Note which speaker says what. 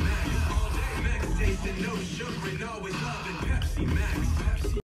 Speaker 1: Max. All day Max tasting no sugar and always loving Pepsi Max.